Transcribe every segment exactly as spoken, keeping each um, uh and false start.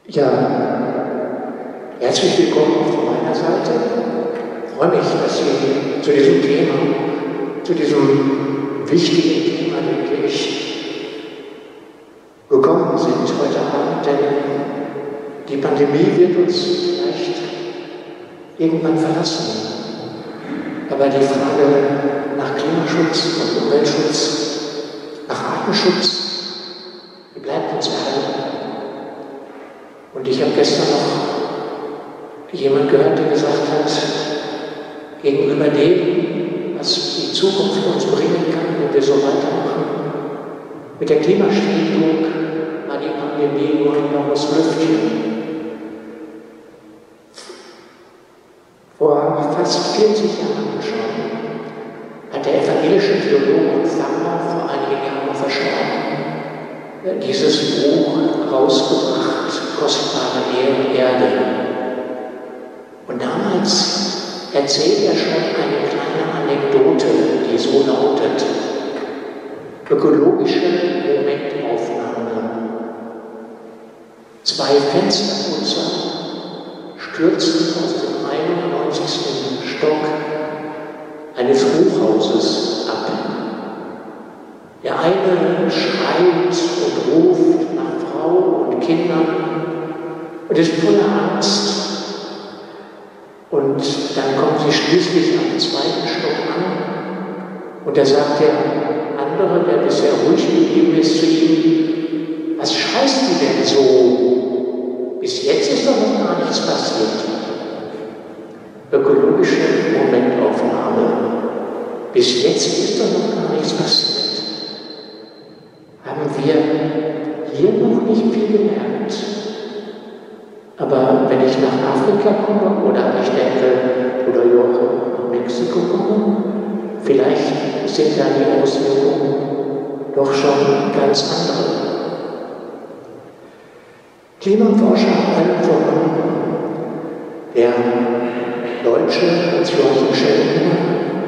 Ja, herzlich willkommen von meiner Seite. Ich freue mich, dass Sie zu diesem Thema, zu diesem wichtigen Thema, denke ich, gekommen sind heute Abend, denn die Pandemie wird uns vielleicht irgendwann verlassen. Aber die Frage nach Klimaschutz und Umweltschutz, nach Artenschutz, die bleibt uns erhalten. Und ich habe gestern noch jemand gehört, der gesagt hat, gegenüber dem, was die Zukunft uns bringen kann, wenn wir so weitermachen, mit der Klimaschädigung war die Pandemie nur ein blaues Lüftchen. Vor fast vierzig Jahren schon hat der evangelische Theologe und Pfarrer vor einigen Jahren verstorben, dieses Buch rausgebracht, Kostbare Erde. Und damals erzählt er schon eine kleine Anekdote, die so lautet: ökologische Momentaufnahme. Zwei Fensterputzer stürzten aus dem einundneunzigsten Stock eines Hochhauses ab. Der eine schreit und ruft nach Frau und Kindern und ist voller Angst. Und dann kommen sie schließlich am zweiten Stock an und da sagt der andere, der bisher ruhig geblieben ist, zu ihm: Was schreist du denn so? Bis jetzt ist doch noch gar nichts passiert. Ökologische Momentaufnahme. Bis jetzt ist doch noch gar nichts passiert. Haben wir hier noch nicht viel gemerkt. Aber wenn ich nach Afrika komme oder ich denke, oder auch nach Mexiko komme, vielleicht sind da die Auswirkungen doch schon ganz andere. Klimaforscher allen voran, der Deutsche Hans-Joachim Schellenhuber,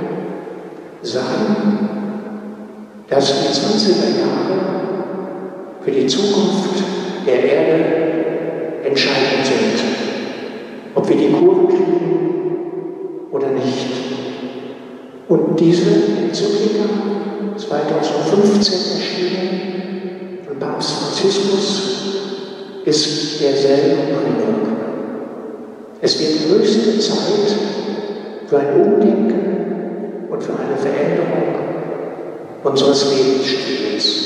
sagen, dass die zwanziger Jahre für die Zukunft der Erde entscheidend sind, ob wir die Kurve kriegen oder nicht. Und diese Enzyklika, zweitausendfünfzehn erschienen, von Papst Franziskus, ist derselben Meinung. Es wird höchste Zeit für ein Umdenken und für eine Veränderung unseres Lebensstils.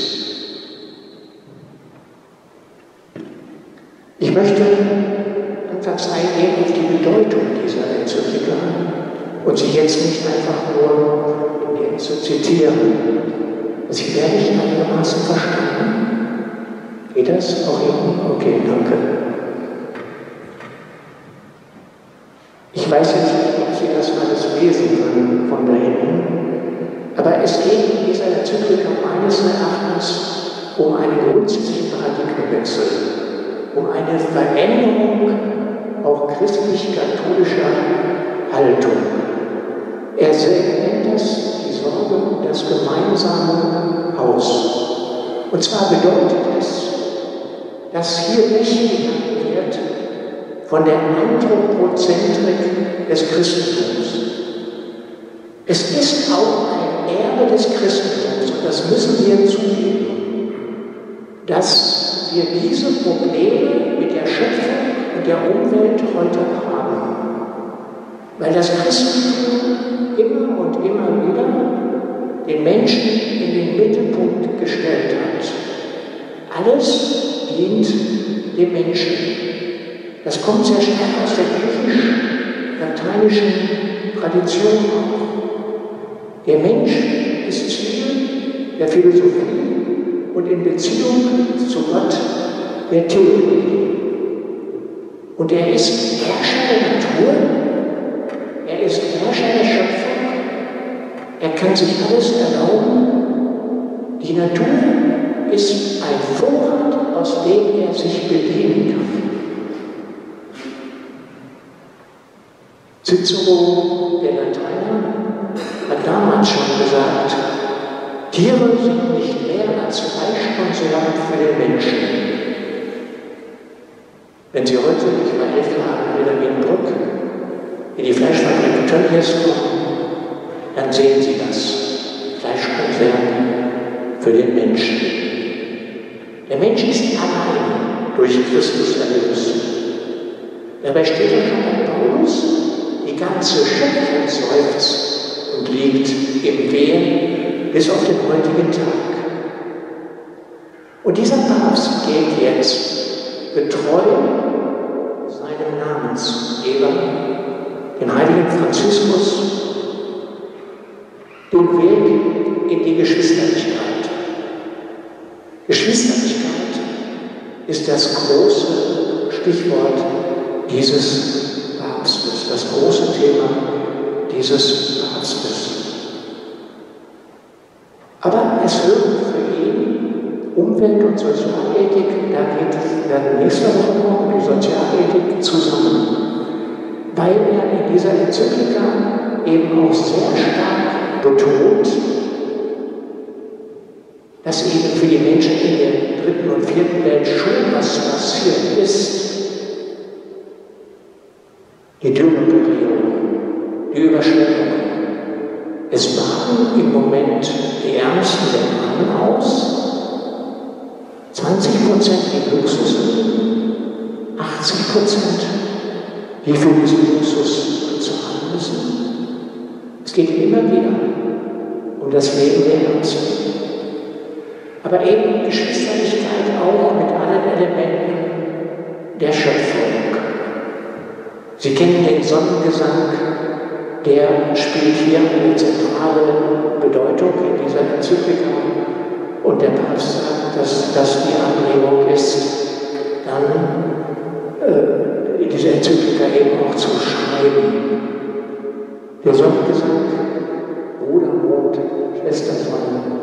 Ich möchte anfangs eingehen auf die Bedeutung dieser Enzyklika und sie jetzt nicht einfach nur in zu zitieren. Sie werde ich einigermaßen verstanden. Geht das auch hier? Okay, danke. Ich weiß jetzt nicht, ob Sie das alles lesen können von da hinten, aber es geht in dieser Enzyklika meines Erachtens um einen grundsätzlichen Paradigmenwechsel, um eine Veränderung auch christlich-katholischer Haltung. Er nennt das die Sorge um das gemeinsame Haus. Und zwar bedeutet es, dass hier weggegangen wird von der Anthropozentrik des Christentums. Es ist auch ein Erbe des Christentums, und das müssen wir zugeben, dass wir diese Probleme mit der Schöpfung und der Umwelt heute haben. Weil das Christentum immer und immer wieder den Menschen in den Mittelpunkt gestellt hat. Alles dient dem Menschen. Das kommt sehr stark aus der griechisch-lateinischen Tradition auch. Der Mensch ist Ziel der Philosophie und in Beziehung zu Gott der Theologie. Und er ist Herrscher der Natur, er ist Herrscher der Schöpfung, er kann sich alles erlauben. Die Natur ist ein Vorrat, aus dem er sich bedienen kann. Cicero, der Lateiner, hat damals schon gesagt, Tiere sind nicht mehr als Fleischkonserven für den Menschen. Wenn Sie heute, ich war elf Jahre in Wilhelminbrück, in die Fleischfabrik Tönnies kommen, dann sehen Sie das. Fleischkonserven für den Menschen. Der Mensch ist allein durch Christus erlöst. Dabei steht ja schon bei Paulus, die ganze Schöpfung seufzt und liegt im Wehen bis auf den heutigen Tag. Und dieser Papst geht jetzt getreu seinem Namensgeber, den heiligen Franziskus, den Weg in die Geschwisterlichkeit. Geschwisterlichkeit ist das große Stichwort dieses Papstes, das große Thema dieses Papstes. Aber es wird für ihn Umwelt- und Sozialethik, da geht es dann nächste Woche noch um die Sozialethik zusammen, weil er in dieser Enzyklika eben auch sehr stark betont, dass eben für die Menschen in der dritten und vierten Welt schon was passiert ist. Die Dürreperioden, die Überschwemmungen. Es baden im Moment die Ärmsten der Armen aus. zwanzig Prozent die Luxus, achtzig Prozent die für diesen Luxus bezahlen müssen. Es geht immer wieder um das Leben der Ärmsten. Aber eben Geschwisterlichkeit auch mit allen Elementen der Schöpfung. Sie kennen den Sonnengesang, der spielt hier eine zentrale Bedeutung in dieser Enzyklika. Und der Papst sagt, dass das die Anregung ist, dann äh, in dieser Enzyklika eben auch zu schreiben. Der Sonnengesang, Bruder Mond, Schwester Sonne,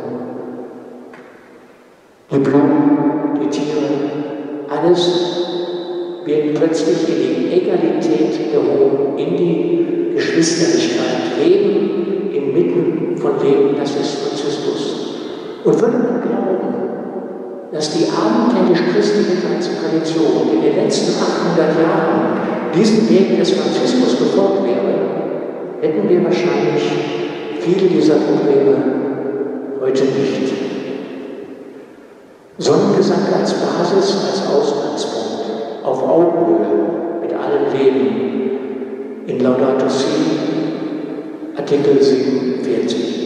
die Blumen, die Tiere, alles wird plötzlich in die Egalität gehoben, in die Geschwisterlichkeit. Leben inmitten von Leben, das ist Franziskus. Und würde man glauben, dass die abendländisch-christliche Tradition in den letzten achthundert Jahren diesen Weg des Franziskus gefolgt wäre, hätten wir wahrscheinlich viele dieser Probleme heute nicht. Sonnengesang als Basis, als Ausgangspunkt, auf Augenhöhe mit allem Leben, in Laudato Si, Artikel siebenundvierzig.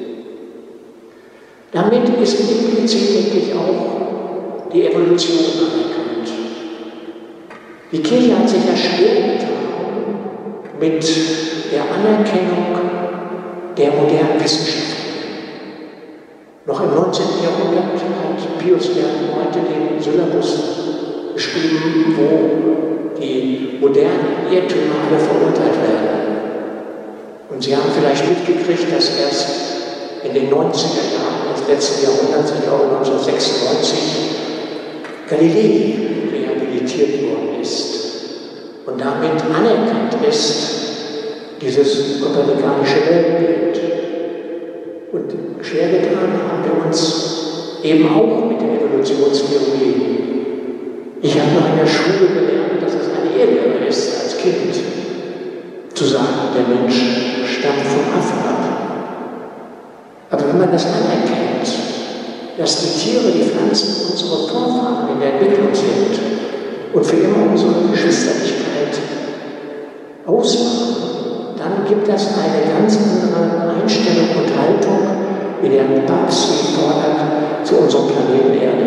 Damit ist implizit, denke ich, auch die Evolution anerkannt. Die Kirche hat sich ja schwer getan mit der Anerkennung der modernen Wissenschaften. Noch im neunzehnten Jahrhundert hat Pius der Neunte den Syllabus geschrieben, wo die modernen Irrtümer alle verurteilt werden. Und Sie haben vielleicht mitgekriegt, dass erst in den neunziger Jahren des letzten Jahrhunderts, ich glaube neunzehnhundertsechsundneunzig, Galilei rehabilitiert worden ist und damit anerkannt ist, dieses kopernikanische Weltbild. Und schwer getan haben wir uns eben auch mit der Evolutionstheorie. Ich habe noch in der Schule gelernt, dass es eine Irrlehre ist, als Kind zu sagen, der Mensch stammt vom Affen ab. Aber wenn man das anerkennt, dass die Tiere, die Pflanzen unsere Vorfahren in der Entwicklung sind und für immer unsere Geschwisterlichkeit ausmachen, dann gibt das eine ganz andere Einstellung und Haltung, wie der Papst sie fordert, zu unserem Planeten Erde.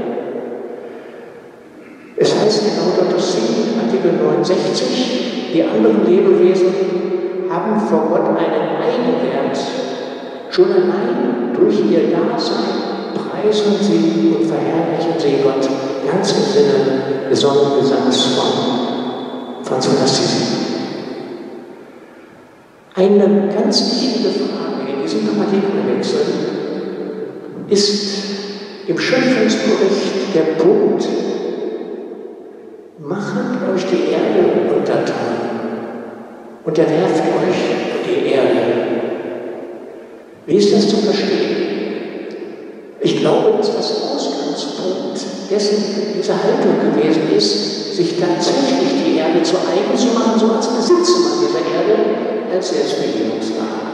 Es heißt in Laudato Si, Artikel neunundsechzig, die anderen Lebewesen haben vor Gott einen Eigenwert. Schon allein durch ihr Dasein preisen sie und verherrlichen sie Gott, ganz im Sinne des Sonnengesangs von Franz von Assisi. Eine ganz wichtige Frage in diesem Paradigmenwechsel ist im Schöpfungsbericht der Punkt: Machet euch die Erde untertan, unterwerft euch die Erde. Wie ist das zu verstehen? Ich glaube, dass das Ausgangspunkt dessen diese Haltung gewesen ist, sich tatsächlich die Erde zu eigen zu machen, so als Besitzer dieser Erde, als Selbstbedienungsladen.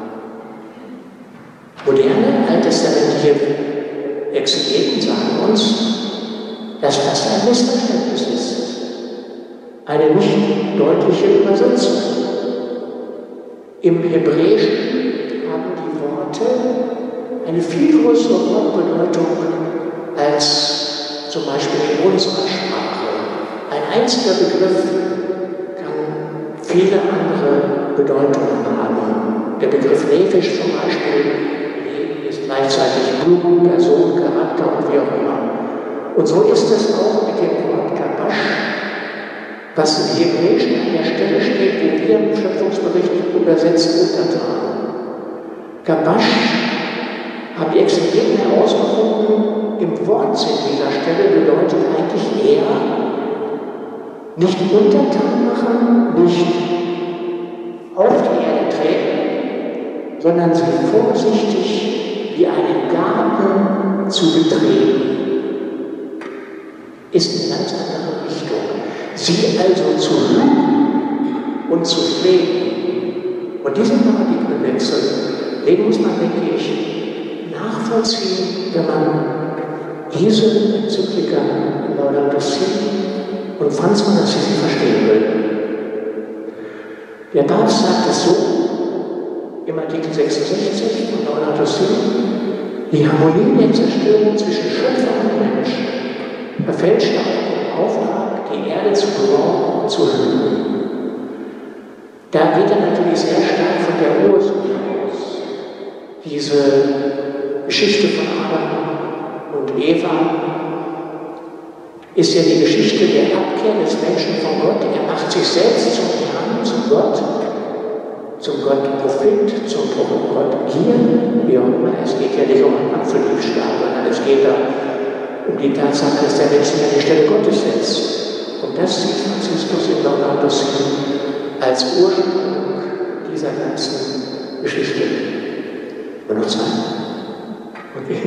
Moderne, alttestamentliche Exegeten sagen uns, dass das ein Missverständnis ist. Eine nicht deutliche Übersetzung. Im Hebräischen haben die Worte eine viel größere Wortbedeutung als zum Beispiel in unserer Sprache. Ein einziger Begriff kann viele andere Bedeutungen haben. Der Begriff Nephisch zum Beispiel ist gleichzeitig Blut, Person, Charakter und wie auch immer. Und so ist es auch mit dem Wort Kabash, was im Hebräischen an der Stelle steht, wo wir im Schöpfungsbericht übersetzt untertan. Kabash haben die Exegeten herausgefunden, im Wortsinn dieser Stelle bedeutet eigentlich eher nicht untertan machen, nicht auf die Erde treten, sondern sie vorsichtig wie einen Garten zu betreten. Ist eine ganz andere Richtung. Sie also zu hüten und zu pflegen. Und diesen Paradigmenwechsel, den muss man, denke ich, nachvollziehen, wenn man diese Enzyklika in Laudato Si und Franz von Assisi verstehen will. Der Papst sagt es so, im Artikel sechsundsechzig von Laudato Si, die Harmonie der Zerstörung zwischen Schöpfer und Mensch verfälscht auch den Auftrag, die Erde zu bewahren und zu hüten. Da geht er natürlich sehr stark von der Ursache aus. Diese Geschichte von Adam und Eva ist ja die Geschichte der Abkehr des Menschen von Gott. Er macht sich selbst zum Herrn, zum Gott, zum Gott Prophet, zum Gott Gier, wie auch immer. Es geht ja nicht um einen Apfeldiebstahl, sondern es geht da um die Tatsache, dass der Mensch sich an die Stelle Gottes setzt. Und das sieht Franziskus in Laudato Si als Ursprung dieser ganzen Geschichte. Und noch Zeit? Okay.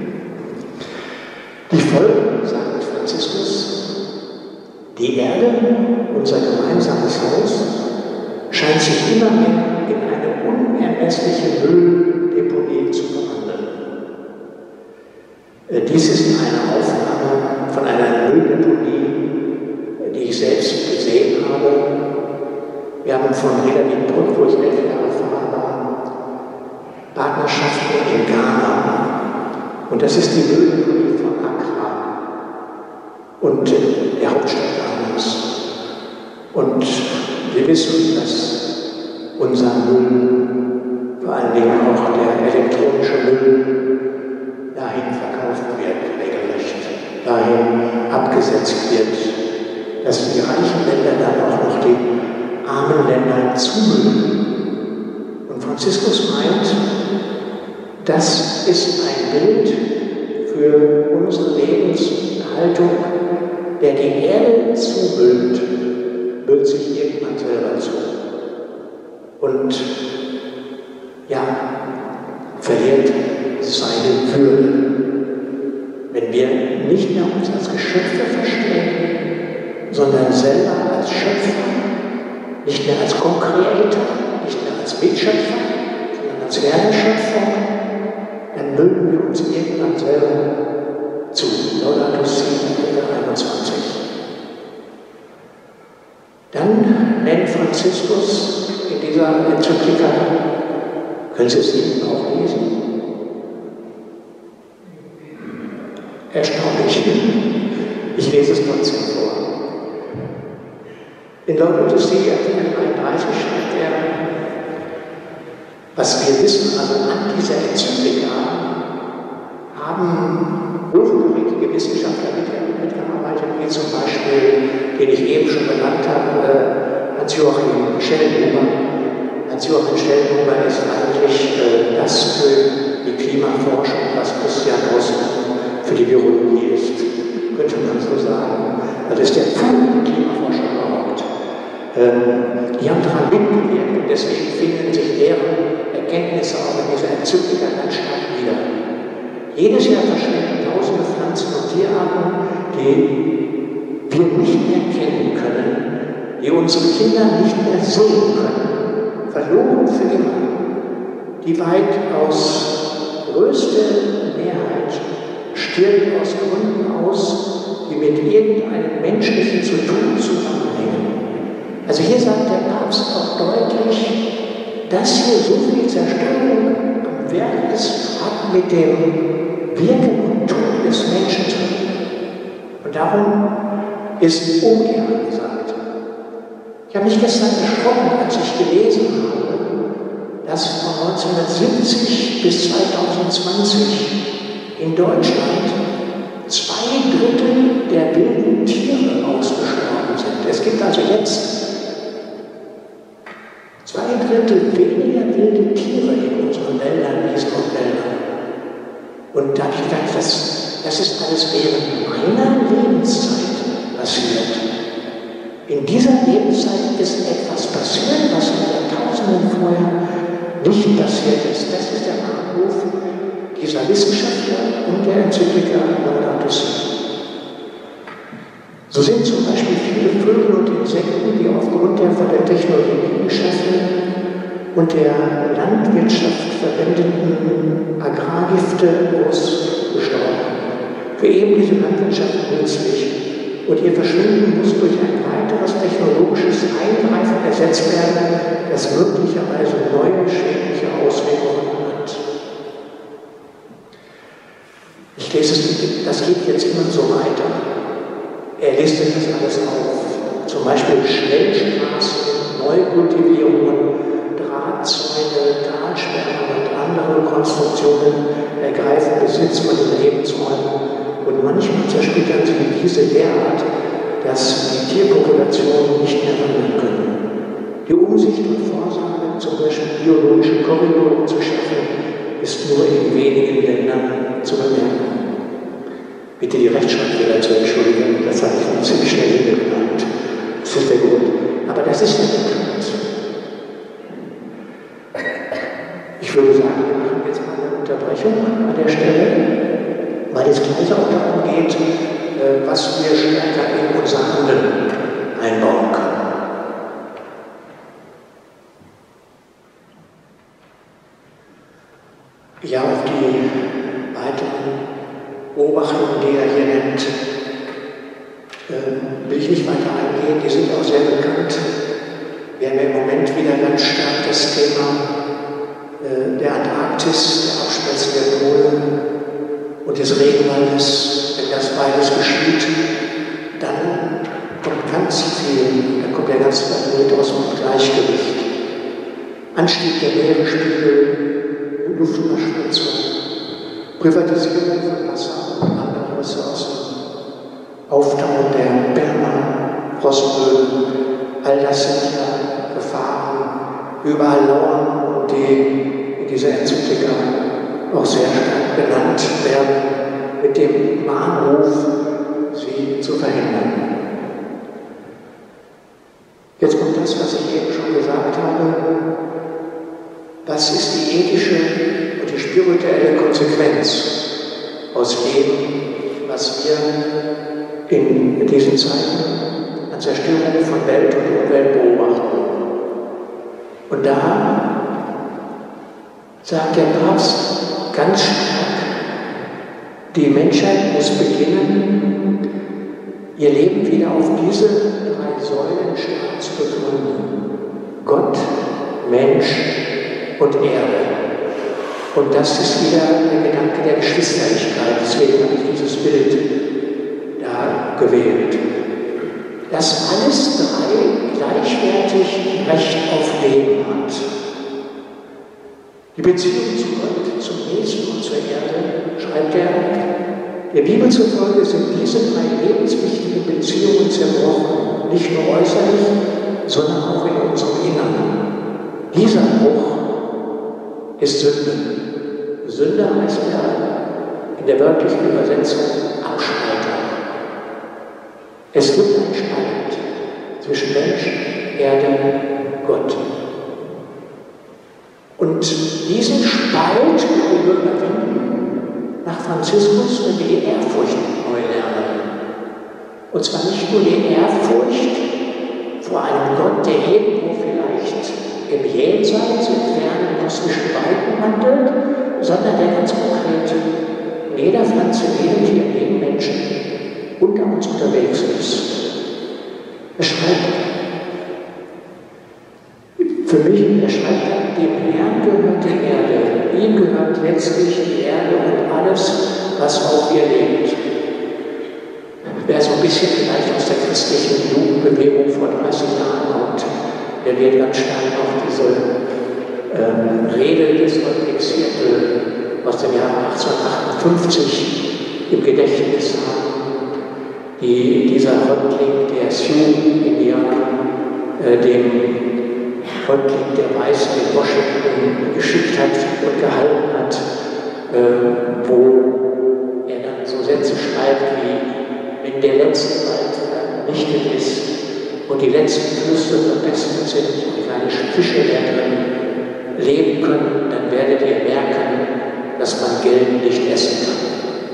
Die Folgen, sagt Franziskus, die Erde, unser gemeinsames Haus, scheint sich immer mehr in eine unermessliche Mülldeponie zu verwandeln. Dies ist eine Aufnahme von einer Mülldeponie, die ich selbst gesehen habe. Wir haben von Reda-Wiedenbrück, wo ich elf Jahre Pfarrer war, Partnerschaften in Ghana. Und das ist die Mülldeponie von Accra und der Hauptstadt Ghanas. Und wir wissen, dass unser Müll, vor allen Dingen auch der elektronische Müll, dahin verkauft wird, regelrecht, dahin abgesetzt wird, dass die reichen Länder dann auch noch den armen Ländern zumüllen. Und Franziskus meint, das ist ein Bild für unsere Lebenshaltung, der die Erde zumüllt, müllt sich irgendwann selber zu. Und ja, verliert seine Würde. Wenn wir nicht mehr uns als Geschöpfe verstehen, sondern selber als Schöpfer, nicht mehr als Co-Creator, nicht mehr als Mitschöpfer, sondern als Werdeschöpfer, dann müllen wir uns irgendwann selber zu. Laudato Si, einundzwanzig. Dann nennt Franziskus in dieser Enzyklika, können Sie es Ihnen auch lesen? Erstaunlich. Ich lese es trotzdem vor. In Laudato Si, Artikel dreiunddreißig, schreibt er, was wir wissen, also an dieser Enzyklika haben hochkarätige Wissenschaftler mitgearbeitet, wie zum Beispiel, den ich eben schon benannt habe, Hans-Joachim Schellenhuber. Hans-Joachim Schellenhuber ist eigentlich äh, das für die Klimaforschung, was Christian Drosten für die Virologie ist, könnte man so sagen. Das ist der führende Klimaforscher überhaupt. Ähm, die haben daran mitgewirkt und deswegen finden sich deren Erkenntnisse auch in dieser Enzyklika ganz stark wieder. Jedes Jahr verschwinden tausende Pflanzen Pflanzen- und Tierarten, die wir nicht mehr kennen können, die unsere Kinder nicht mehr sehen können, verloren für immer. Die weitaus größte Mehrheit stirbt aus Gründen aus, die mit irgendeinem Menschlichen zu tun zusammenhängen. Also hier sagt der Papst auch deutlich, dass hier so viel Zerstörung am Werk ist, hat mit dem Wirken und Tun des Menschen zu tun. Und darum ist Umkehr angesagt. Ich habe mich gestern erschrocken, als ich gelesen habe, dass von neunzehnhundertsiebzig bis zweitausendzwanzig in Deutschland zwei Drittel der wilden Tiere ausgestorben sind. Es gibt also jetzt zwei Drittel weniger wilde Tiere in unseren Wäldern, Wiesen und Wäldern. Und da habe ich gedacht, das, das ist alles während meiner Lebenszeit passiert. In dieser Lebenszeit ist etwas passiert, was in Jahrtausenden vorher nicht passiert ist. Das ist der Anruf dieser Wissenschaftler und der Enzyklika Laudato Si. So sind zum Beispiel viele Vögel und Insekten, die aufgrund der von der Technologie geschaffenen und der Landwirtschaft verwendeten Agrargifte ausgestorben. Für eben diese Landwirtschaft nützlich. Und ihr Verschwinden muss durch ein weiteres technologisches Eingreifen ersetzt werden, das möglicherweise neue schädliche Auswirkungen hat. Ich lese es, das geht jetzt immer so weiter. Er listet das alles auf. Zum Beispiel Schnellstraßen, Neukultivierungen, Drahtzäune, Talsperren und andere Konstruktionen ergreifen Besitz von den Lebensräumen. Und manchmal zersplittern sie diese derart, dass die Tierpopulationen nicht mehr wandern können. Die Umsicht und Vorsorge, zum Beispiel biologische Korridore zu schaffen, ist nur in wenigen Ländern zu bemerken. Bitte die Rechtschreibfehler zu entschuldigen, das habe ich noch ziemlich schnell hingeknallt. Das ist der Grund. Aber das ist ja bekannt. Ich würde sagen, wir machen jetzt mal eine Unterbrechung an der Stelle, weil es gleich auch darum geht, was wir stärker in unser Handeln einbauen können. Ja, auf die weiteren Beobachtungen, die er hier nennt, äh, will ich nicht weiter eingehen, die sind auch sehr bekannt. Wir haben im Moment wieder ganz stark das Thema äh, der Antarktis, der Abschmelzung der Pole und des Regenwaldes. Wenn das beides geschieht, dann kommt ganz viel, dann kommt der ganze Planet aus dem Gleichgewicht. Anstieg der Meeresspiegel, Luftverschmutzung, Privatisierung von Wasser und anderen Ressourcen, Auftauen der Permafrostböden, all das sind ja Gefahren, überall lauern und die in dieser Enzyklika auch sehr stark benannt werden, mit dem Mahnruf, sie zu verhindern. Jetzt kommt das, was ich eben schon gesagt habe. Was ist die ethische und die spirituelle Konsequenz aus dem, was wir in diesen Zeiten an Zerstörung von Welt und Umwelt beobachten? Und da sagt der Papst ganz stark, die Menschheit muss beginnen, ihr Leben wieder auf diese drei Säulen stark zu begründen. Gott, Mensch und Erde. Und das ist wieder der Gedanke der Geschwisterlichkeit. Deswegen habe ich dieses Bild da gewählt. Dass alles drei gleichwertig Recht auf Leben hat. Die Beziehung zu Gott, zum Nächsten und zur Erde, schreibt er, der Bibel zufolge sind diese drei lebenswichtigen Beziehungen zerbrochen, nicht nur äußerlich, sondern auch in unserem Inneren. Dieser Bruch ist Sünde. Sünde heißt ja in der wörtlichen Übersetzung Abspaltung. Es gibt einen Spalt zwischen Mensch, Erde, Gott. Und diesen Spalt können wir überwinden, nach Franziskus und die Ehrfurcht neu lernen. Und zwar nicht nur die Ehrfurcht vor einem Gott, der irgendwo vielleicht im Jenseits, im fernen kosmischen Weiten wandelt, sondern der ganz konkret in jeder Pflanze, in jedem Tier, in jedem Menschen unter uns unterwegs ist. Er schreibt, für mich, er schreibt, dem Herrn gehört die Erde, ihm gehört letztlich die Erde und alles, was auf ihr lebt. Wer so ein bisschen vielleicht aus der christlichen Jugendbewegung vor dreißig Jahren kommt, der wird ganz stark auf diese ähm, Rede des Häuptlings Hirtel aus dem Jahr achtzehnhundertachtundfünfzig im Gedächtnis haben, die dieser Häuptling der Sioux-Indianer äh, dem Häuptling der Weißen in Washington geschickt hat und gehalten hat, äh, wo er dann so Sätze schreibt wie: Wenn der letzte Wald vernichtet ist und die letzten Flüsse verpestet sind und keine Fische mehr drin leben können, dann werdet ihr merken, dass man Geld nicht essen kann.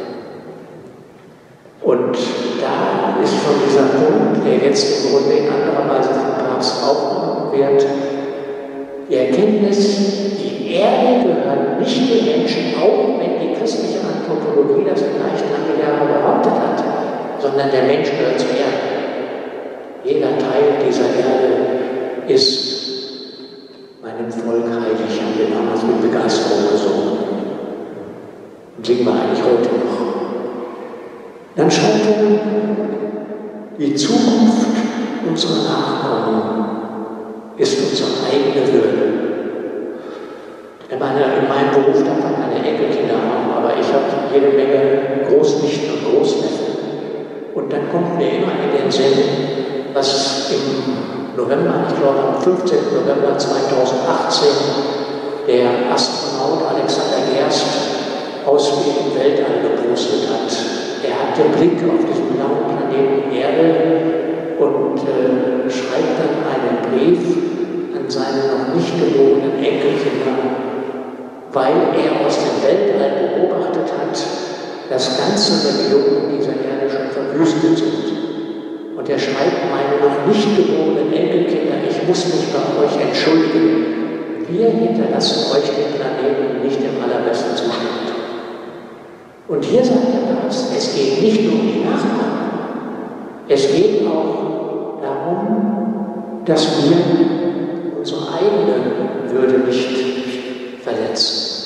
Und da ist schon dieser Punkt, der jetzt im Grunde in anderer Weise vom Papst aufgenommen wird, die Erkenntnis, die Erde gehört nicht den Menschen, auch wenn die christliche Anthropologie das vielleicht lange Jahre behauptet hat, sondern der Mensch gehört zur Erde. Jeder Teil dieser Erde ist meinem Volk heilig, haben wir damals mit Begeisterung gesungen. Und singen wir eigentlich heute noch. Dann schreibt er, die Zukunft unserer Nachkommen ist unsere eigene Würde. In, meine, in meinem Beruf darf man keine Enkelkinder haben, aber ich habe jede Menge Großnichten und Großneffen. Und dann kommt mir immer in den Sinn, was im November, ich glaube am fünfzehnten November zweitausendachtzehn, der Astronaut Alexander Gerst aus dem Weltall gepostet hat. Er hat den Blick auf diesen blauen Planeten Erde und äh, schreibt dann einen Brief an seine noch nicht geborenen Enkelkinder, weil er aus dem Weltall beobachtet hat, dass ganze Regionen dieser Erde schon verwüstet sind. Und er schreibt, meine noch nicht geborenen Enkelkinder, ich muss mich bei euch entschuldigen. Wir hinterlassen euch den Planeten nicht im allerbesten Zustand. Und hier sagt der Papst, es geht nicht nur um die Nachkommen, es geht auch darum, dass wir unsere eigene Würde nicht verletzen.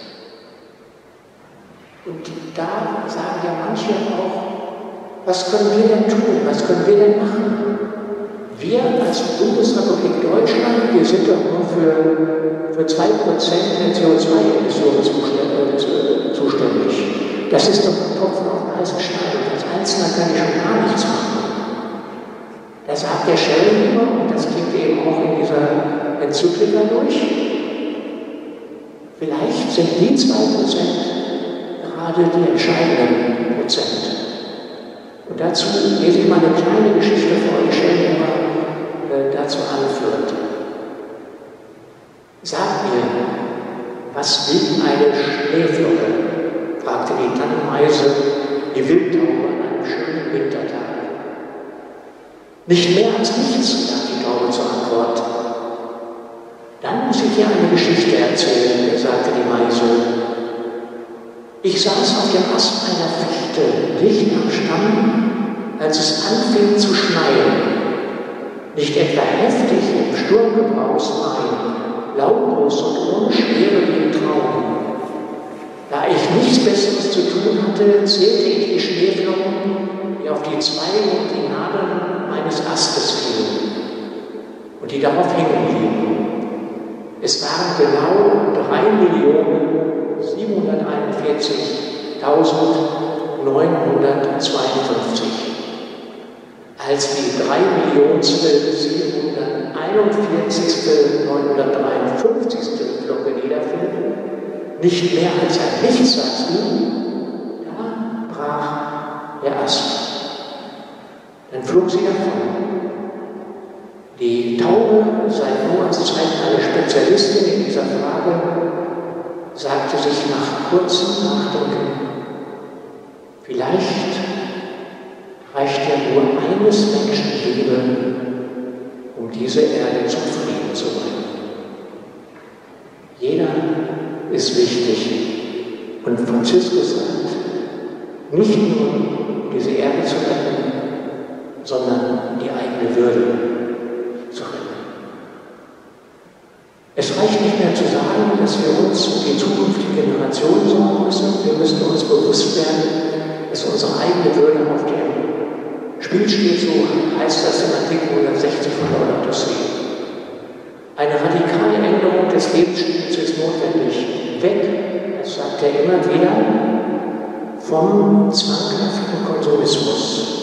Und da sagen ja manche auch, was können wir denn tun, was können wir denn machen? Wir als Bundesrepublik Deutschland, wir sind doch nur für, für zwei Prozent der C O zwei Emissionen zuständig. Das ist doch ein Tropfen auf den heißen Stein. Als Einzelner kann ich schon gar nichts machen. Da sagt der Schelling immer, und das klingt eben auch in dieser Enzyklika durch, vielleicht sind die zwei Prozent gerade die entscheidenden Prozent. Und dazu lese ich mal eine kleine Geschichte vor, die Schelling immer äh, dazu anführt. Sagt mir, was will eine Schneeflocke? Fragte die Tannenmeise, die Wildtaube an einem schönen Wintertag. Nicht mehr als nichts, gab die Taube zur Antwort. Dann muss ich dir eine Geschichte erzählen, sagte die Meise. Ich saß auf dem Ast einer Fichte, dicht am Stamm, als es anfing zu schneien. Nicht etwa heftig im Sturmgebraus, nein, lautlos und ohne Schwere wie im Traum. Da ich nichts Besseres zu tun hatte, zählte ich die Schneeflocken, die auf die Zweige und die Nadeln meines Astes fielen und die darauf hängen blieben. Es waren genau drei Millionen siebenhunderteinundvierzigtausendneunhundertzweiundfünfzig. Als die drei Millionstel siebenhunderteinundvierzigstel Flocke niederfiel, nicht mehr als ein Nichtsatz, da brach der Ast. Dann flog sie davon. Die Taube, seit Noahs Zeit eine Spezialistin in dieser Frage, sagte sich nach kurzem Nachdenken, Vielleicht reicht ja nur eines Menschen Liebe, um diese Erde zum Frieden zu bringen. Jeder ist wichtig. Und Franziskus sagt, nicht nur diese Erde zu retten, sondern die eigene Würde zu retten. Es reicht nicht mehr zu sagen, dass wir uns um die zukünftige Generation sorgen müssen. Wir müssen uns bewusst werden, dass unsere eigene Würde auf dem Spiel steht. So heißt das im Artikel hundertsechzig von Laudato Si. Eine radikale Änderung des Lebensstils ist notwendig. Weg, das sagt er immer wieder, vom zwanghaften Konsumismus.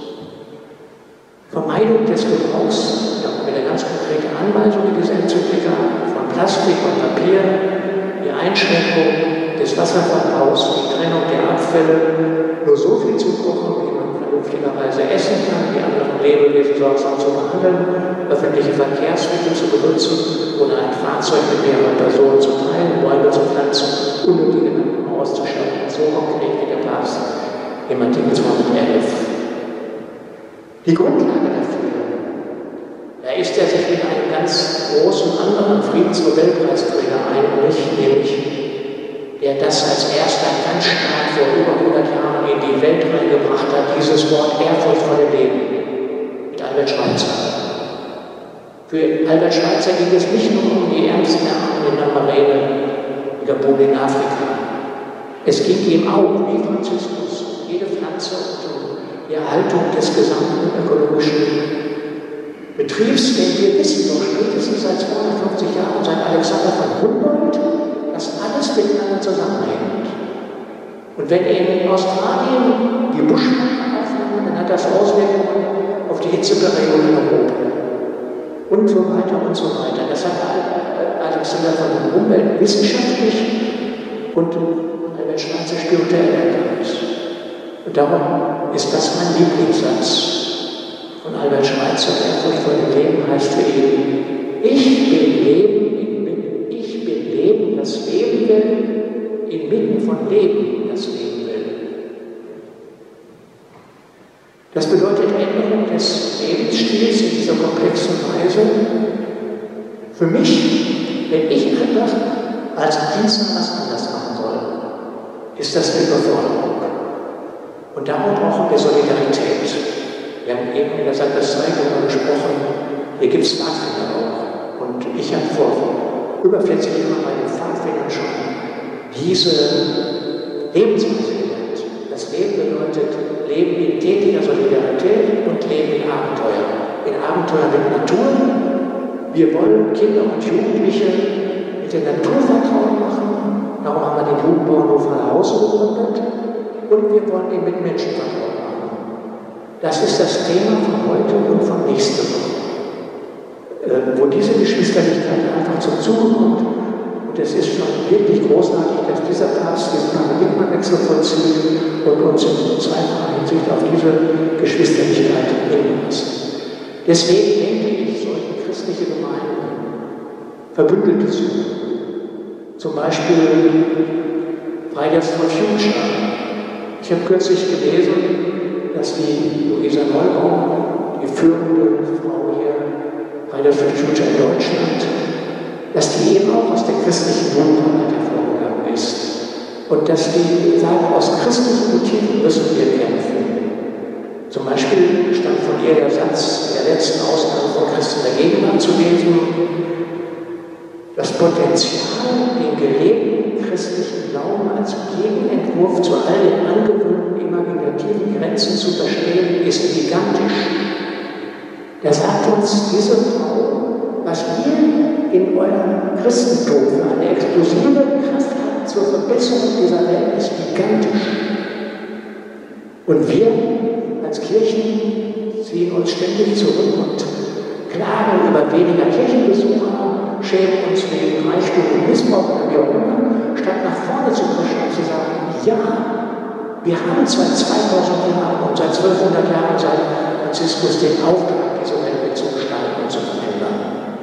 Vermeidung des Gebrauchs, da haben wir eine ganz konkrete Anweisung in dieser Enzyklika, von Plastik und Papier, die Einschränkung des Wasserverbrauchs, die Trennung der Abfälle, nur so viel zu kochen, wie man vernünftigerweise essen kann, die anderen Lebewesen sorgsam zu behandeln, öffentliche Verkehrsmittel zu benutzen oder ein Fahrzeug mit mehreren Personen zu teilen, Bäume zu pflanzen, unnötige Lampen auszuschalten, so konkret wie der Papst im Artikel zweihundertelf. Die Grundlage dafür, da ist er sich mit einem ganz großen anderen Friedensnobelpreisträger einig, nämlich der das als erster ganz stark vor über hundert Jahren in die Welt reingebracht hat, dieses Wort Ehrfurcht vor dem Leben, mit Albert Schweitzer. Für Albert Schweitzer ging es nicht nur um die ärmsten Armen in Namarene oder Boden in Afrika. Es ging ihm auch, wie Franziskus, jede Pflanze und die Erhaltung des gesamten ökologischen Betriebs, denn wir wissen doch spätestens seit zweihundertfünfzig Jahren, seit Alexander von Humboldt, dass alles miteinander zusammenhängt. Und wenn in Australien die Buschfeuer aufnehmen, dann hat das Auswirkungen auf die Hitzeperiode in Europa. Und so weiter und so weiter. Das hat Alexander von Humboldt wissenschaftlich und Albert Schweitzer spirituell erkannt. Und darum ist das mein Lieblingssatz von Albert Schweitzer, Ehrfurcht vor dem Leben heißt für ihn, ich bin Leben, ich bin Leben, das Leben will, inmitten von Leben, das Leben will. Das bedeutet Änderung des Lebensstils in dieser komplexen Weise. Für mich, wenn ich etwas als Einzelner was anders machen soll, ist das eine Überforderung. Und darum brauchen wir Solidarität. Wir haben eben in der Sakristei darüber gesprochen, hier gibt es Pfadfinder auch. Und ich habe vor über vierzig Jahren bei den Pfadfindern schon diese Lebensweise gelernt. Das Leben bedeutet Leben in tätiger Solidarität und Leben in Abenteuer. In Abenteuer mit Natur. Wir wollen Kinder und Jugendliche mit der Natur vertraut machen. Darum haben wir den Jugendbauernhof Hause gegründet. Und wir wollen den Mitmenschen vertraut machen. Das ist das Thema von heute und von nächster Woche. Äh, wo diese Geschwisterlichkeit einfach zum Zuge kommt. Und es ist schon wirklich großartig, dass dieser Papst diesen Paradigmenwechsel vollzieht und uns in zweifacher Hinsicht auf diese Geschwisterlichkeit hinweist. Deswegen denke ich, sollten christliche Gemeinden Verbündete suchen. Zum Beispiel Fridays for Future. Ich habe kürzlich gelesen, dass die Luisa Neubauer, die führende Frau hier, Fridays for Future in Deutschland, dass die eben auch aus der christlichen Jugendarbeit hervorgegangen ist. Und dass die sagen, aus christlichen Motiven müssen wir kämpfen. Zum Beispiel stand von ihr der Satz der letzten Ausgabe von Christen der Gegenwart zu lesen, das Potenzial, den gelebten christlichen Glauben als Gegenentwurf zu all den angewöhnten imaginativen Grenzen zu verstehen, ist gigantisch. Er sagt uns, diese Frau, was ihr in eurem Christentum für eine explosive Kraft habt zur Verbesserung dieser Welt, ist gigantisch. Und wir als Kirchen ziehen uns ständig zurück und klagen über weniger Kirchenbesucher, schämen uns wegen Reichtum und Missbrauch oder wie auch immer, statt nach vorne zu pushen und zu sagen, ja, wir haben seit zweitausend Jahren und seit zwölfhundert Jahren seit Franziskus den Auftrag, diese Welt mitzugestalten und zu verändern.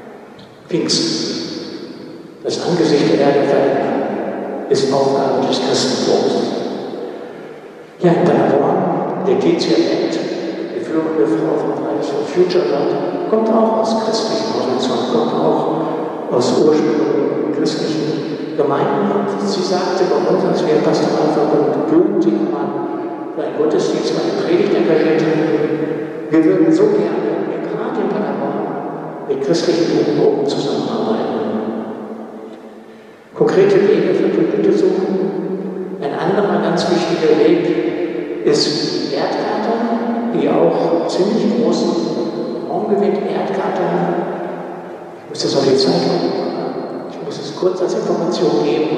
Pfingsten, das Angesicht der Erde verändern, ist Aufgabe des Christentums. Ja, in Paderborn, Letizia Wendt, die führende Frau von Fridays for Future, kommt auch aus christlichen Horizont, kommt auch aus ursprünglichen christlichen Gemeinden. Und sie sagte bei uns, als wir Pastoralverbund Böhmen, die man für einen Gottesdienst, für eine Predigt engagiert haben, wir würden so gerne, gerade in Paderborn, mit christlichen Jugendgruppen zusammenarbeiten. Konkrete Wege für Gebiete suchen. Ein anderer ganz wichtiger Weg ist die Erdkarte, die auch ziemlich großen Raum gewinnt. Erdkarte, ich muss das auf die Zeit machen, ich muss es kurz als Information geben.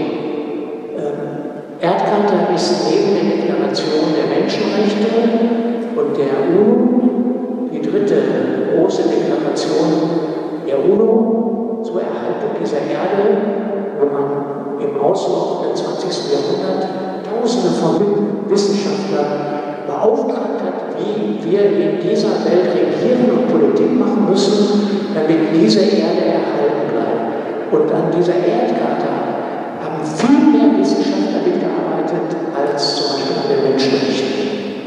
Ähm, Erdkarte ist neben der Deklaration der Menschenrechte und der UNO die dritte große Deklaration der UNO zur Erhaltung dieser Erde, wo man im auslaufenden zwanzigsten Jahrhundert Tausende von Wissenschaftlern beauftragt hat, wie wir in dieser Welt regieren und Politik machen müssen, damit diese Erde erhalten bleibt. Und an dieser Erdkarte haben viel mehr Wissenschaftler mitgearbeitet als zum Beispiel an den Menschenrechten.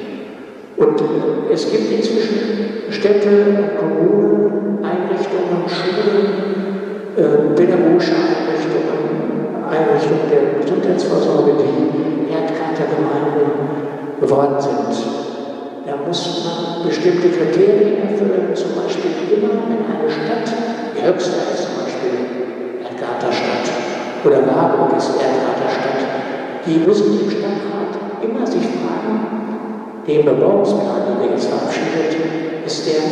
Und äh, es gibt inzwischen Städte, Kommunen, Einrichtungen, Schulen, äh, pädagogische Einrichtungen, Einrichtungen der Gesundheitsvorsorge, die Erdkarte-Gemeinden geworden sind. Da muss man bestimmte Kriterien erfüllen, zum Beispiel immer, wenn eine Stadt, die Höxter ist zum Beispiel Erdkarte-Stadt oder Marburg ist Erdkarte-Stadt, die müssen im Stadtrat immer sich fragen, der Bebauungsplan, den wir jetzt verabschiedet, ist der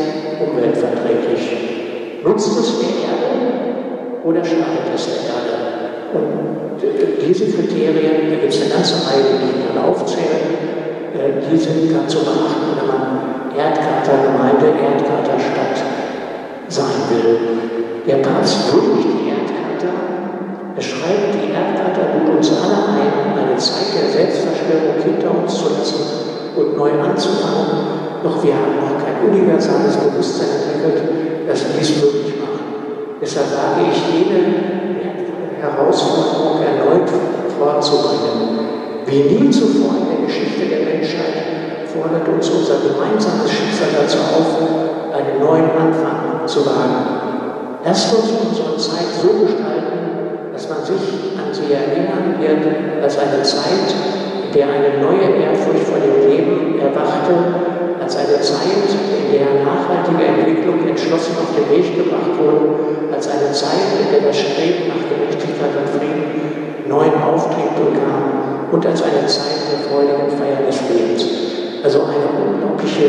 umweltverträglich? Nutzt es der Erde oder schadet es der Erde? Und diese Kriterien, da gibt es eine ganze Reihe, die ich dann aufzähle, die sind dann zu beachten, wenn man Erdkarte-Gemeinde, Erdkarte-Stadt sein will. Der Papst würdigt die Erdkarte, er schreibt, die Erdkarte lud uns alle ein, eine Zeit der Selbstverstellung hinter uns zu lassen und neu anzufangen, doch wir haben noch kein universales Bewusstsein entwickelt, das dies möglich macht. Deshalb sage ich, jede Herausforderung erneut vorzubringen. Wie nie zuvor in der Geschichte der Menschheit fordert uns unser gemeinsames Schicksal dazu auf, einen neuen Anfang zu wagen. Lasst uns unsere Zeit so gestalten, dass man sich an sie erinnern wird, als eine Zeit, in der eine neue Ehrfurcht vor dem Leben erwachte, als eine Zeit, in der nachhaltige Entwicklung entschlossen auf den Weg gebracht wurde, als eine Zeit, in der das Streben nach Gerechtigkeit und Frieden neuen Auftrieb bekam und als eine Zeit der freudigen Feier des Lebens. Also eine unglaubliche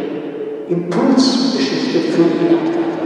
Impulsgeschichte für die Erdkarte.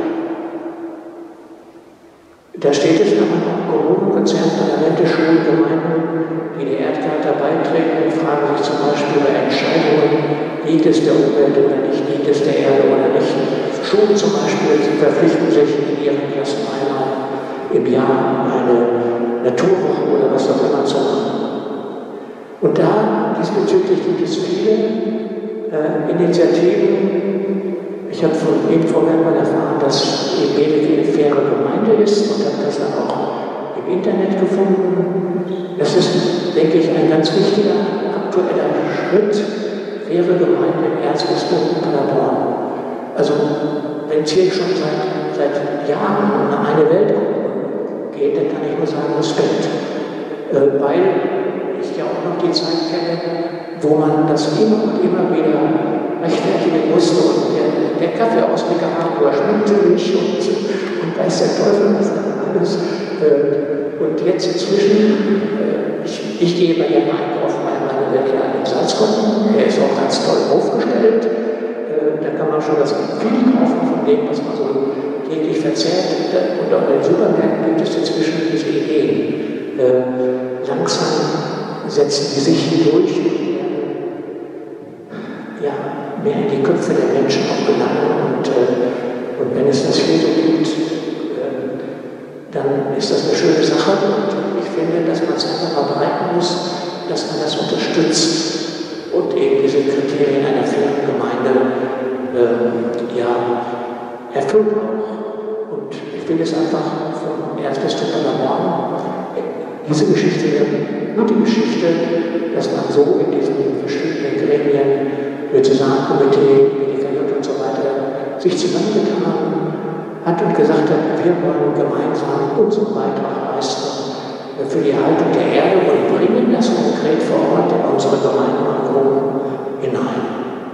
Da steht es aber noch, Kommunen, Konzerne, Parlamente, Schulen, Gemeinden, die der Erdkarte beitreten, fragen sich zum Beispiel über Entscheidungen, dient es der Umwelt oder nicht, dient es der Erde oder nicht. Schulen zum Beispiel, sie verpflichten sich in ihren Klassen einmal im Jahr eine Naturwoche oder was auch immer zu machen. Und da diesbezüglich gibt es viele äh, Initiativen. Ich habe von eben vorher mal erfahren, dass die Bedeke eine faire Gemeinde ist und habe das dann auch im Internet gefunden. Das ist, denke ich, ein ganz wichtiger aktueller Schritt. Faire Gemeinde im Erzbistum Paderborn. Also, wenn es hier schon seit, seit Jahren um eine Weltgruppe geht, dann kann ich nur sagen, Respekt. Äh, weil ich ja auch noch die Zeit kenne, wo man das immer und immer wieder rechtfertigen musste und der, der Kaffee aus Nicaragua schmeckte nicht und, und weiß der Teufel was dann alles. Äh, und jetzt inzwischen, äh, ich, ich gehe bei ihrem Einkaufen bei meiner Welt in Salzkotten, der ist auch ganz toll aufgestellt. Äh, da kann man schon das viel kaufen von dem, was man so täglich verzehrt. Und auch in den Supermärkten gibt es inzwischen diese Ideen. Äh, langsam setzen die sich durch und ja, mehr in die Köpfe der Menschen auch gelangen. Und, äh, und wenn es das hier so gibt, äh, dann ist das eine schöne Sache. Und ich finde, dass man es einfach mal bereiten muss, dass man das unterstützt und eben diese Kriterien einer fairen Gemeinde äh, ja, erfüllt auch. Und ich finde es einfach vom Erzbistum Paderborn diese Geschichte, eine gute Geschichte, dass man so in diesen verschiedenen Diözesankomitee, B D K J und so weiter, sich zusammengetan hat und gesagt hat, wir wollen gemeinsam unseren Beitrag leisten für die Erhaltung der Erde und bringen das konkret vor Ort in unsere Gemeindeorganisation hinein.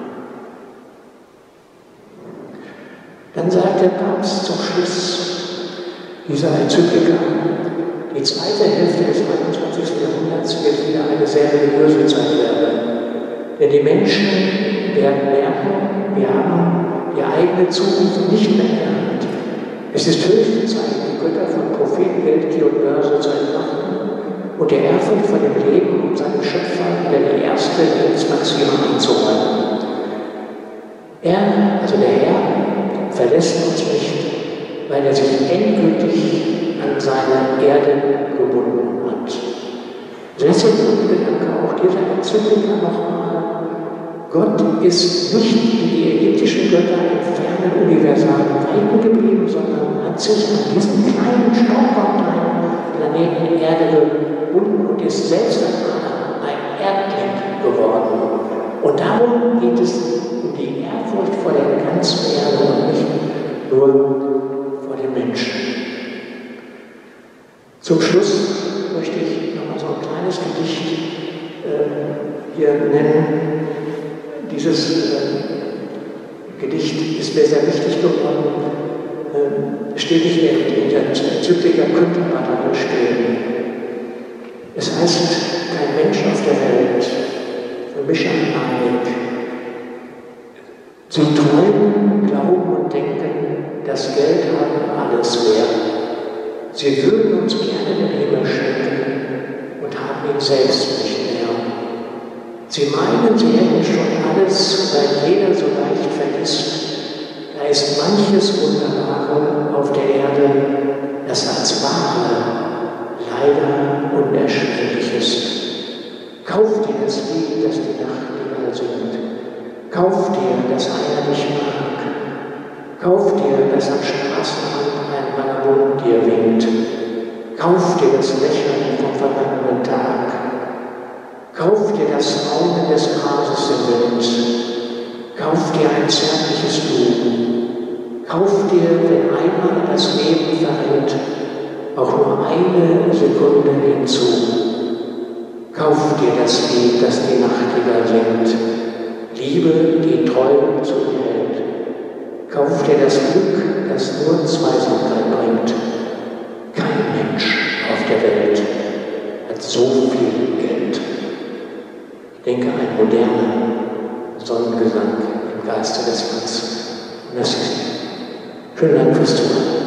Dann sagt der Papst zum Schluss dieser Enzyklika, die zweite Hälfte des einundzwanzigsten Jahrhunderts wird wieder eine sehr religiöse Zeit werden. Denn die Menschen werden merken, wir haben die eigene Zukunft nicht mehr in der Hand. Es ist höchste Zeit, die Götter von Propheten, Geldgier und Börse zu entmachten und der Ehrfurcht vor dem Leben und seinem Schöpfer wieder die erste Lebensmaxime einzuräumen. Er, also der Herr, verlässt uns nicht, weil er sich endgültig an seine Erde gebunden hat. Deshalb ist der Gedanke auch dieser Enzyklika nochmal: Gott ist nicht wie die ägyptischen Götter in fernen universalen Weiten geblieben, sondern hat sich an diesen kleinen staubkornenkleinen Planeten Erde gebunden und ist selbst ein, ein Erdling geworden. Und darum geht es um die Ehrfurcht vor der ganzen Erde und nicht nur vor den Menschen. Zum Schluss möchte ich nochmal so ein kleines Gedicht äh, hier nennen. Dieses äh, Gedicht ist mir sehr wichtig geworden. Äh, steht nicht mehr in der Enzyklika, könnte aber darin stehen. Es heißt, kein Mensch auf der Welt, für mich ein Heilig. Sie träumen, glauben und denken, das Geld haben alles wert. Sie würden uns gerne den Himmel schenken und haben ihn selbst nicht mehr. Sie meinen, sie hätten schon alles, weil jeder so leicht vergisst. Da ist manches Wunderbare auf der Erde, das als Ware leider unerschwinglich ist. Kauf dir das Lied, das die Nachtigall singt. Kauf dir, dass einer dich mag. Kauf dir, dass am Straßenrand ein Vagabund dir winkt. Kauf dir das Lächeln vom vergangenen Tag. Kauf dir das Raunen des Grases im Wind. Kauf dir ein zärtliches Du. Kauf dir, wenn einmal das Leben verrinnt, auch nur eine Sekunde hinzu. Kauf dir das Lied, das die Nachtigall singt. Liebe, die Träume zu dir hält. Kauf dir das Glück, das nur Zweisamkeit bringt. Kein Mensch auf der Welt hat so viel Geld. Ich denke, ein moderner Sonnengesang im Geiste des Franz. Und das ist. Schönen Dank fürs Zuhören.